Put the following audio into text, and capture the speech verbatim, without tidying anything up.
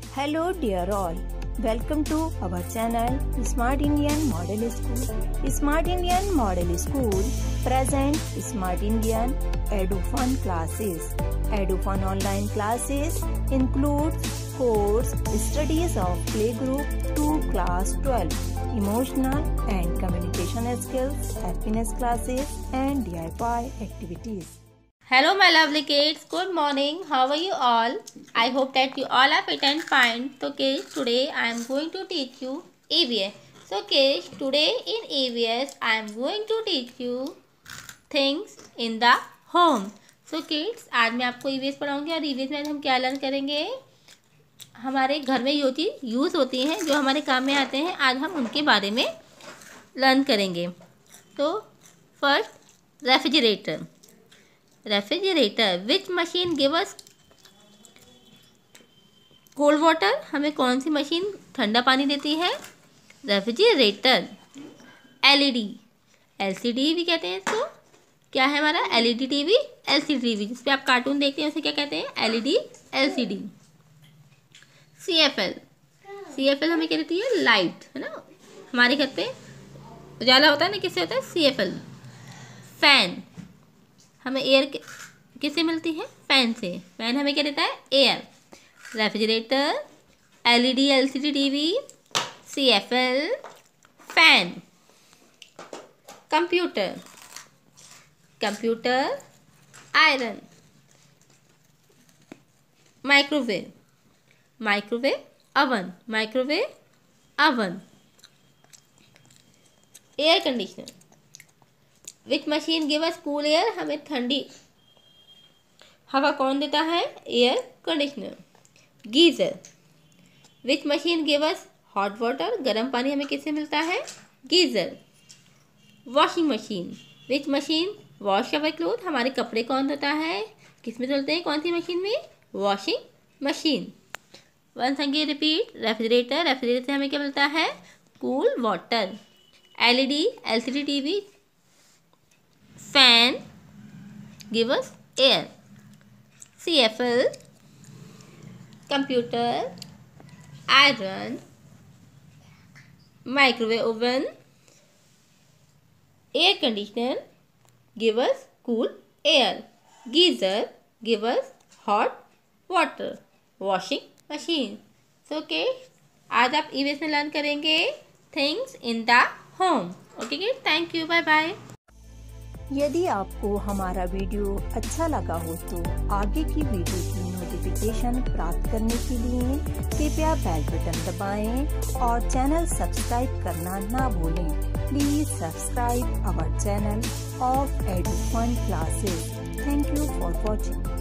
Hello dear all, welcome to our channel Smart Indian Model School. Smart Indian Model School present Smart Indian EduFun classes. EduFun online classes includes course studies of playgroup to class twelve, emotional and communication skills, happiness classes and D I Y activities. Hello my lovely kids, good morning. How are you all? I hope that you all are fit and fine. So kids, today I am going to teach you E V S. So kids, today in E V S I am going to teach you things in the home. So kids, आज मैं आपको E V S पढ़ाऊंगी और E V S में हम क्या learn करेंगे, हमारे घर में जो चीज़ यूज़ होती हैं, जो हमारे काम में आते हैं, आज हम उनके बारे में लर्न करेंगे. तो first, refrigerator. Refrigerator which machine give us cold water. हमें कौन सी मशीन ठंडा पानी देती है? रेफ्रिजरेटर. एलईडी, एलसीडी भी कहते हैं इसको. क्या है हमारा? एलईडी टीवी, एलसीडी टीवी, जिस पे आप कार्टून देखते हैं उसे क्या कहते हैं? LED, LCD. सीएफएल, सीएफएल हमें क्या देती है? लाइट, है ना. हमारे घर पे उजाला होता है ना, किससे होता है? सीएफएल. फैन, हमें एयर किससे मिलती है? फैन से. फैन हमें क्या देता है? Air. Refrigerator, LED, LCD TV, CFL, fan. Computer, computer, iron. Microwave, microwave oven, microwave oven. Air conditioner. Which machine give us cool air. हमें ठंडी हवा कौन देता है? Air conditioner. Geyser. Which machine give us hot water. गर्म पानी हमें किससे मिलता है? Geyser. Washing machine. Which machine wash our cloth. हमारे कपड़े कौन धोता है? किस में धुलते हैं? कौन सी मशीन में? Washing machine. Once again repeat. Refrigerator, refrigerator से हमें क्या मिलता है? Cool water. LED, LCD TV, fan give us air. C F L, computer, iron, microwave oven, air conditioner give us cool air, geyser give us hot water, washing machine. So okay, आज आप E V S में learn करेंगे things in the home. Okay kids, thank you, bye bye. यदि आपको हमारा video अच्छा लगा हो तो आगे की वीडियो की नोटिफिकेशन प्राप्त करने के लिए कृपया बेल बटन दबाएं और चैनल सब्सक्राइब करना ना भूलें. Please subscribe our channel of Edufun classes. Thank you for watching.